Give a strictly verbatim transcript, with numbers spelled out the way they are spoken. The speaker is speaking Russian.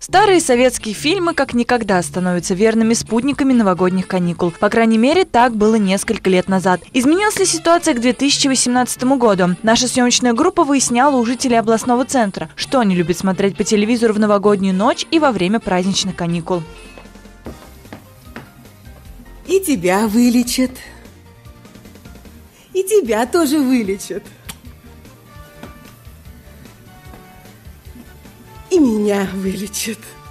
Старые советские фильмы как никогда становятся верными спутниками новогодних каникул. По крайней мере, так было несколько лет назад. Изменилась ли ситуация к две тысячи восемнадцатому году? Наша съемочная группа выясняла у жителей областного центра, что они любят смотреть по телевизору в новогоднюю ночь и во время праздничных каникул. И тебя вылечат. И тебя тоже вылечат. И меня вылечат.